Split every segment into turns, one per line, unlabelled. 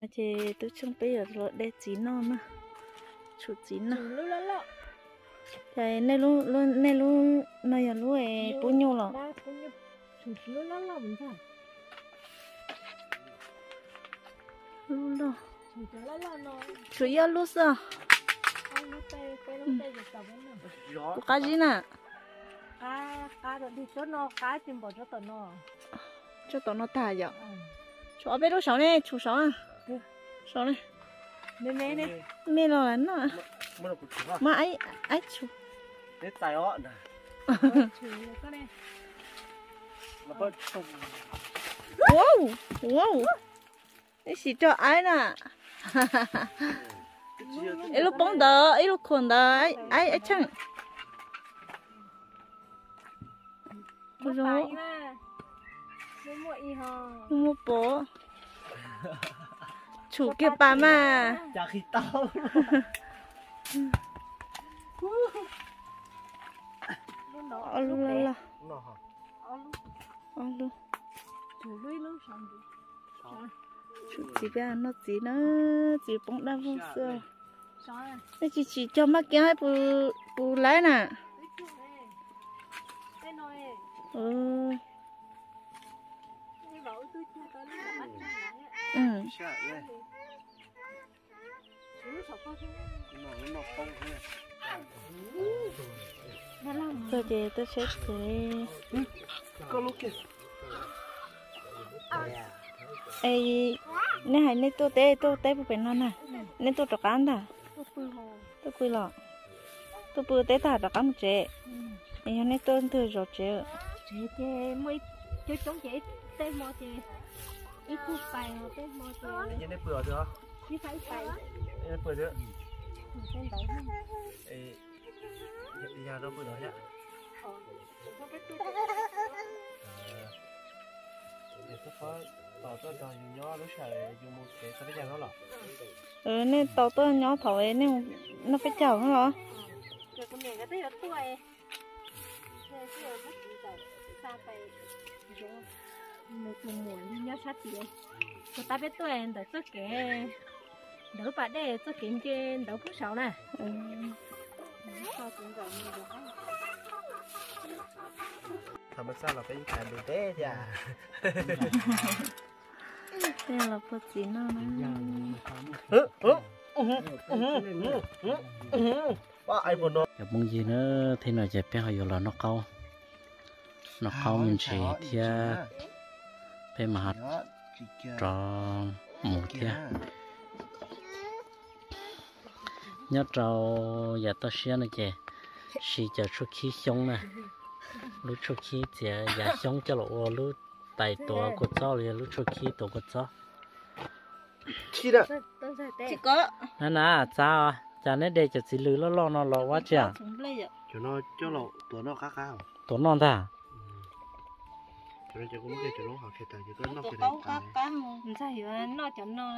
chị tôi chung bây giờ rồi để chín non nữa chuột chín nè cái này luôn này là luôn ấy bún nhô lọ
chuột luôn mình sao
luôn đó
chuột nó
chuột yêu luôn sao có cái gì nè
cá rồi đi cho nó cá chim bò
cho tao nó thả vậy cho bé đâu sáu này chú sáu à sáu này mẹ lo lắm à mà ai chú
cái tài họ nè
wow cái gì cho ai nè ấy lúc bóng đờ ấy lúc khôn đờ ấy chăng rồi mua bố chủ kia bà mà
chả khi tao
luôn là luôn chủ chỉ biết nó chỉ nó chỉ bóng đá phong sơ cái chỉ cho mắt kia hay bù lái nè tôi về tôi sẽ thế ấy nè hay nè tôi té bự bên nó nè nè tôi trọc ăn ta tôi quy lọ tôi bự té ta trọc ăn một chế ấy nè tôi thừa rồi chế
chế mới chơi chống chế té mò chế ít phút bài mà té mò chế
cái này bừa chưa
chỉ phải bài
cái này bừa chưa
trên đấy
ấy nhà đâu bừa nhá để tôi có tao tôi đòi nhỏ lúc sau dùng một cái cái gì đó là
nên tao tôi nhỏ thầu ấy nên nó phải chảo nó hả
rồi con này cái tay ở tuổi rồi rồi nó chỉ rồi xa tay rồi một mùa đi nhớ sát gì cô ta biết tuổi để tôi kể đỡ bà đây tôi kiếm trên đỡ phút sáu nè sao cũng rồi như vậy
thằng sao là cái cảnh đồ té chứ à
đây là phật gì nó
ai buồn nó
giờ bông gì nữa thế nào giờ bé họ vô là nó câu mình chỉ thia bé mà hạt cho một thia nhớ trâu giờ tao xia này chị xì giờ chút khí sống nè lúc chút khí chị giờ sống cho lộ lúc tay tổ của cháu liền lúc chút khí tổ của cháu
chi đó
chỉ có
nè cháu chả nên để cho chị lưới nó lo quá chứ
cho nó tổ nó khá khá
tổ non ta
cho nó cũng cái cho nó học cái tài cho nó cái này
không sao hiểu nó chọn nó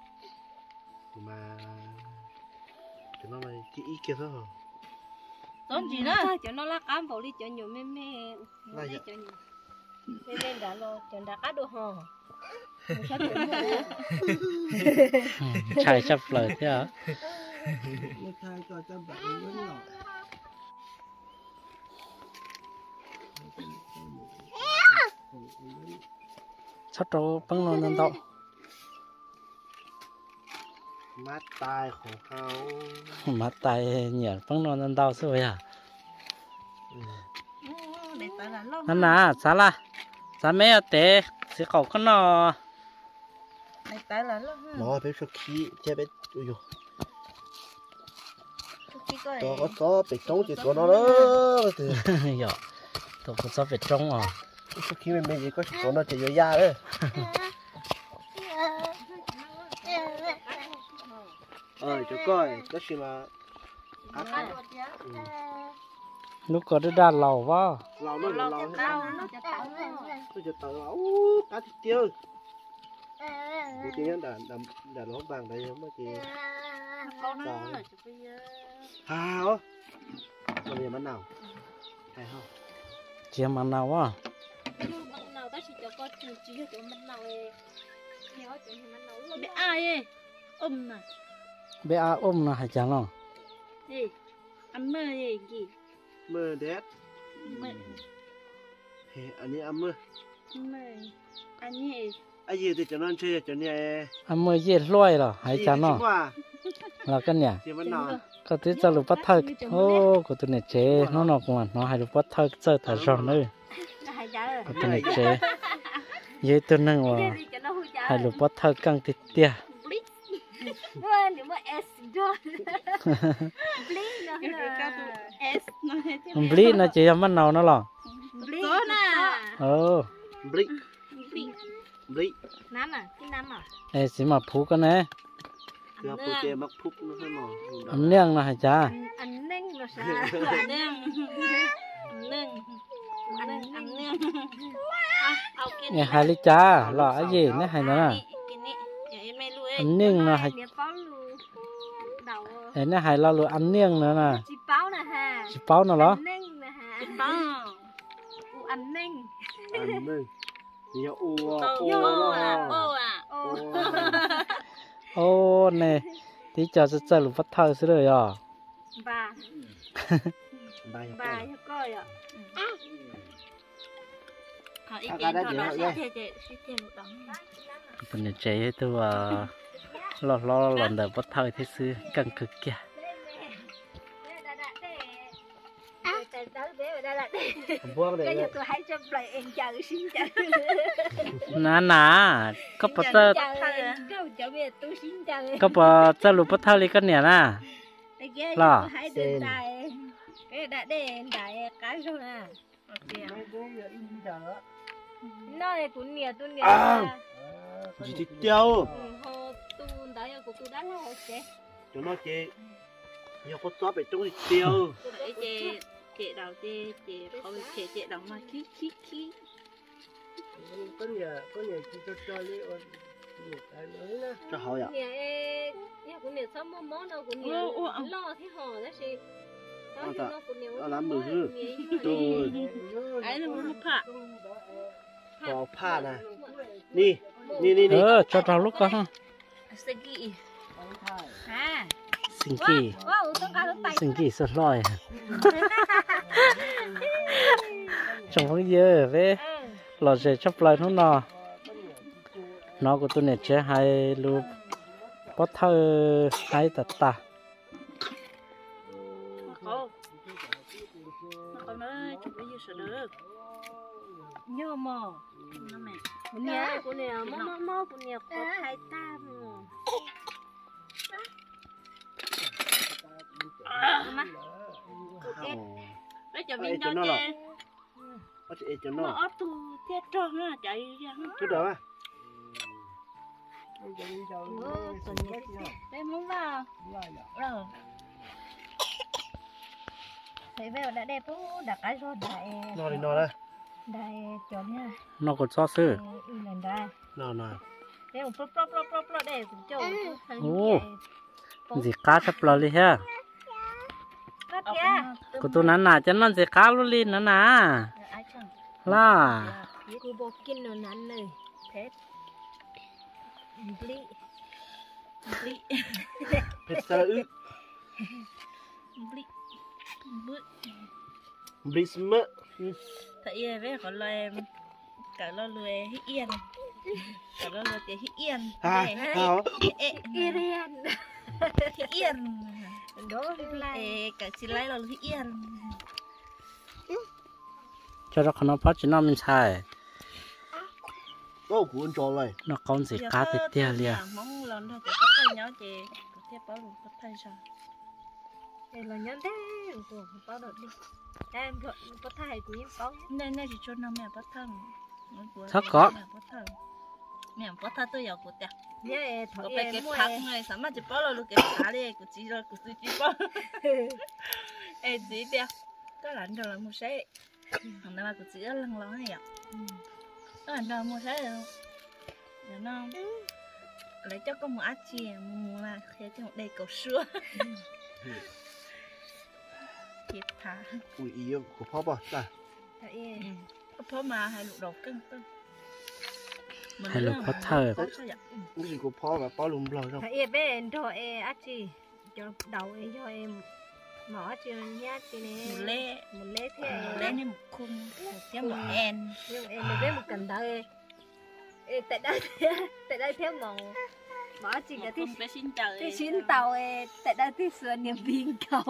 mà cho nó là chỉ ý kia thôi hả
tốn gì đó
cho nó là cám bộ đi chọn nhiều mê mê đi chọn nhiều nên đã lo chọn đã cá đồ hò
chạy sắp lời thế hả sắp trâu bắn non lên đâu
mát tai khổ khao
mát tay nhỉ bắn non lên đâu rồi à anh à sao la sao mấy té sẽ cậu con nó
nó bé số khí che bé ui dồi tôi có bị trống thì tụi nó đó
giờ tôi cũng sắp phải trống à
số khí mình gì có tụi nó chỉ vô da đấy cho coi có gì mà
lúc có đứa đàn lẩu vào
lẩu nó tôiจะtao lẩu cá thịt tiêu một cái đàn lẩu vàng đây không chị hào còn gì món nào hay không
chia mắm nào á
mắm nào ta chỉ cho con chỉ cho mắm nào bé ai ấy nè
bé à nè hay chăng không
gì ăn mơ gì gì
mơ đét
mơ
anh ấy ăn mơ
mơ anh ấy
anh gì thì cho nó chơi cho nhẹ
ăn mơ gì lôi rồi hay chăng không là cái nhỉ
chỉ vẫn nào
có tí cho lục bắt thơ ô của tụi này chế nó cũng nó hay lục bắt thơ chơi thả rong nữa của tụi này chế vậy tụi nó hay lục bắt thơ căng tít tia Bli nó chỉ là mắt nào nó lò
Bli Bli
Nam à, cái Nam à
ê xí mà phú cái này
cứ phụ chế mắc phúc nó phải mò
anh niang nó hay cha
anh neng nó sao anh neng
nghe hai lít cha lò cái gì nó hay nữa nè anh niang nó hay ê nó hay lo luôn anh niang nữa nè
chỉ báo nè ha
chỉ báo nó đó
neng nè ha chỉ báo anh neng
nhiều ô
ô này tí cho sẽ chơi lục bắt thơ xí rồi à
ba cho coi ạ họ ý kiến họ nói sẽ thêm một đống
bên này chế tôi lo lần đầu bắt thơ thế xứ căng cực kìa nà có bắt tơ có bắt tơ lục bắt thơ đi cái nè nè lo
cái đã để đại cái rồi à nó này cũng nhiều tôi nhiều
gì thì tiêu
tôi đã của tôi đã lo chứ
cho nó chị nhiều con chó bị trúng tiêu
chị đầu chị không chị đầu mà khí
có nhà chị cho đi một cái mới đó cho hỏi ạ
nhà cũng nhiều sắm món đâu cũng nhiều lo thế họ đó gì
nó làm mười hư rồi
ấy là muốn phạ
có pha nè đi
cho trâu lúc con ha sinh kỳ sốt lòi trông không dơ về lò sẽ chấp lại nó của tôi này chế hai lu bắt thơ hai ta
con nói chụp cái gì sợ được
nhớ mò
nó mẹ
của nè mò của nè có hai tam
lấy cho mình cho chê
cho nó
ớt tu thế cho nó chạy ra
chút đó à
đây muốn vào rồi thấy về đã đẹp đặt cái rồi đại
nó đây
đại chọn nha
nó còn xót sư
nó
đây một plop đây cũng trâu
gì cá chấp lò đi ha của tôi nãy cho nó gì cá luôn đi nãy là
cô bộ kinh nó nắn này phết bli
phết sao ư bli smơ
thấy về còn lo em cả lo lười hít yên cả lo lười hít yên yên
đó lại
cả chỉ lấy lo hít yên
cho nó phát triển nó mình xài
có cuốn trò này
nó con gì cá thì tia liền
mong lần thôi có thay nhớ chị có thể bảo được có thay sao
đây là nhớ thế của bao đợt đi em có thay của những con
nên chỉ cho nó mẹ bắt thân
thật có
mẹ bắt thân tôi giờ của tiệt
nhớ
có phải cái thằng này sao mà chỉ bảo là cái cá này của chị rồi của chị bảo em chị tiệt cái lần đầu là mua xe thằng nào của chị lần lâu này ạ cái lần đầu mua xe rồi để nó lấy cho con một át chè mua là thế cho đây cầu sữa kịp thả
ui ý củaพ่อป่ะจ้ะ
เพราะมาให้ลูกดอกกึ่ง
hay là có thơ
cái gì củaพ่อmàพ่อlùm lòi đâu
thầy bên đồ ác chi cho đầu cho em mở cho nhát cho nên một lê thế
lên như một khung một một en
nhưng em được biết một cần đây tại đây theo màu mở chỉ là
không phải xin trời
thì xin tàu tại đây thì sửa niềm tin cầu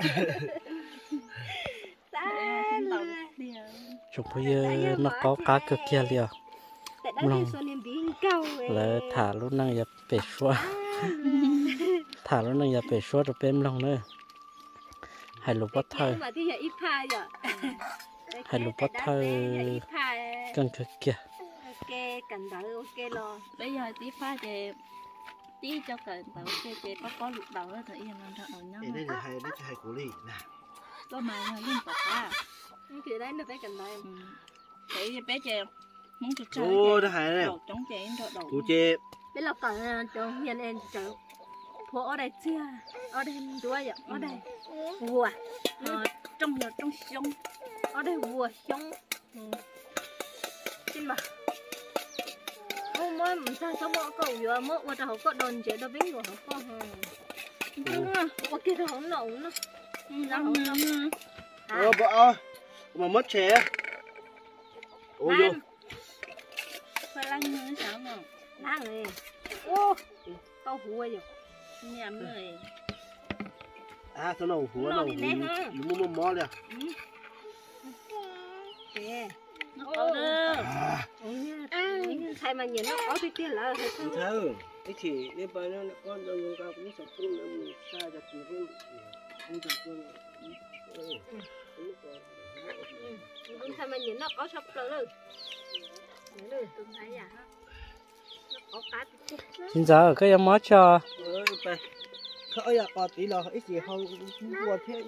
chụp bây giờ nó có cá cực kia liền
tại đây thì sửa niềm tin cầu
là thả lúc năng nhập bể xóa thả lúc năng nhập bể xóa rồi bém lòng nữa hay lục bắt thơ hay lục bắt thơ cần cực kia
ok cần đợi ok lo
bây giờ tí pha thì tí cho cần tàu cái có lục đầu đó thì em làm thật ở nhau
đây là hay của lì nè
có mà liên tục à
thì đấy nó phải cần đợi
thì bé chè muốn chụp chơi
ô nó hay này
chống chè em thợ đầu
cụ chè
bây giờ còn cho nhân em chờ phố ở đây chưa ở đây đuôi vậy ở đây vua
trong sông
ở đây vua sông xin mà không mới mình sao sống ở cầu vừa mới qua đầu có đồn chế đâu biết rồi không có qua kia đâu không nổ nó
ô bỏ mà mất chè ô vô
phải lăn như sao không
lăn rồi ô câu hùa rồi
nhà người
à sao nào hùa nào mua mò liền
nó có đó
thay mà nhìn nó có cái kia là
không thơ cái thì nếu bây nó con đâu người ta cũng sập cũng làm sao cho chị cũng không sập cũng
thay mà nhìn nó có sập rồi tôi thấy à nó có cá
xin giờ cái em mót cho
khởi là có tí là ít gì không qua thế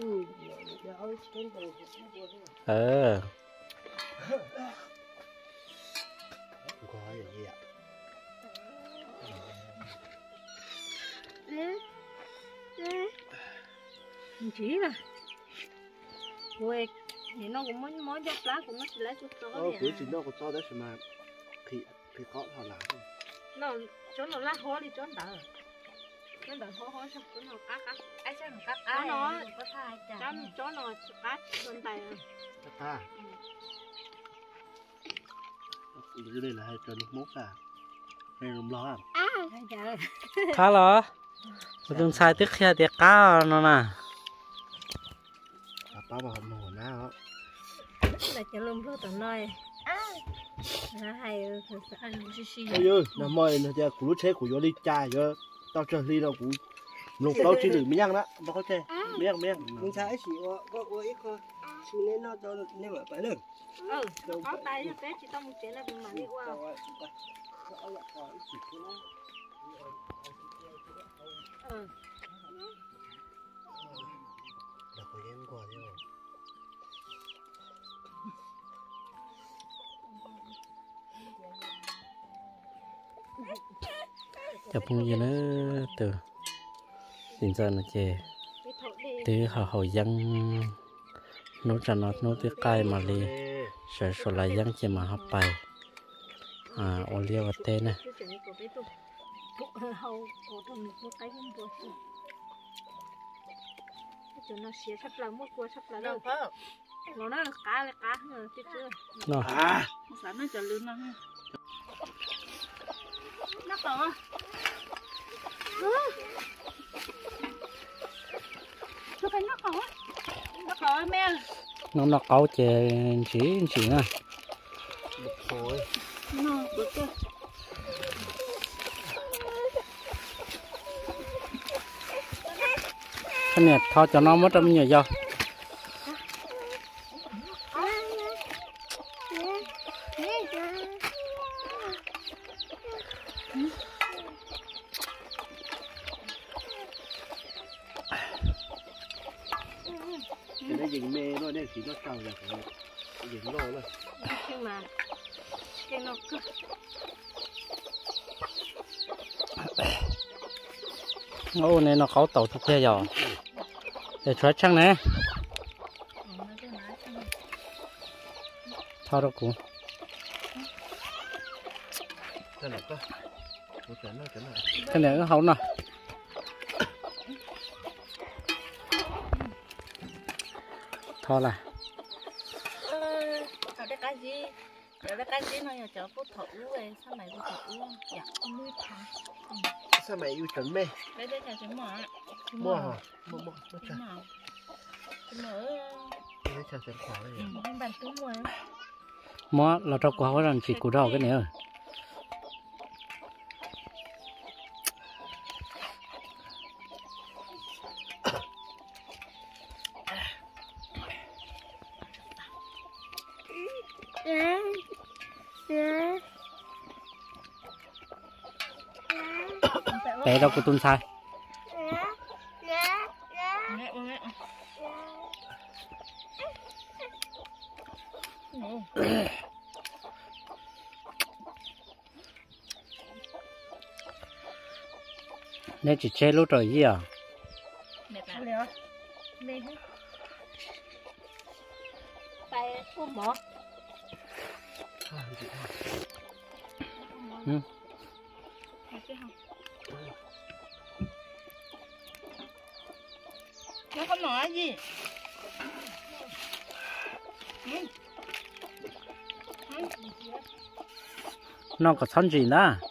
có gì ạ
chỉ là quê thì nó cũng muốn cho lá cũng nó chỉ lấy chút to
cứ chỉ nó có to đấy mà thì có thằng nào
nó chỗ nó lá hoa đi chỗ đỡ nó đỡ hoa xong chỗ nó cá
ai sao nó cá
nó
có thai chả
chỗ nó cá bên tay
ta đây là hai chân mốt à hay lùm lo à
cá lo đừng sai tiếc kia tiếc cá nó nè
ba bảo nổ nào
là cho lùm lo tận nơi hay ăn xí
ơi nằm mồi nóจะกูรู้เช็คกูโยลิจ่ายเยอะตอนเจอลีเรากูลงเราชิ้นหรือไม่ยังนะไม่เข้าใจไม่ยังมึงใช้สีว่าก็ว่าอีกคนชิ้นนี้น่าจะเนี่ยแบบไปเลย
có tay cho bé chỉ tao một chuyện là mình mà đi qua
là có em qua chứ
chụp như nó từ hiện giờ nó chè từ họ dân nó cho nó từ cay mà đi sẽ số lại dân chỉ mà hấp bài ô liu và tê nè
nó xé sắp là mua cua sắp là đâu nó là cá nữa chứ chưa
nó
sáng nó chờ lươn nó có
tôi phải
nó có mẹ
nó cáu chè chỉ nè
thôi
nó bự cơ
cái này thôi cho nó mất trong nhiều do
nó dừng mê nó đây chỉ nó trâu là dừng rồi luôn
nhưng mà cái nó cứ
ô này nó cáu tàu thuộc kia rồi để cho chăng nè thôi đâu cũng
cái này cơ một cái này
cái này nó không nè thôi là
ở đây cái gì ở đây cái gì nó giờ cho bút thử về sao mày bút thử dạ nuôi thả
sao mày yêu chuẩn mê
đây đây là chúng mỏ
mua hả mua
chúng mỏ
cái chả chuẩn khoa đấy
không bàn túi mua
mó là cho quá rằng chỉ củ đào cái này rồi bé đâu có tuôn sai nên chỉ chơi lúc rồi gì à
mệt lắm mệt hết tay ôm bỏ nó không nói gì
nó có thân gì nữa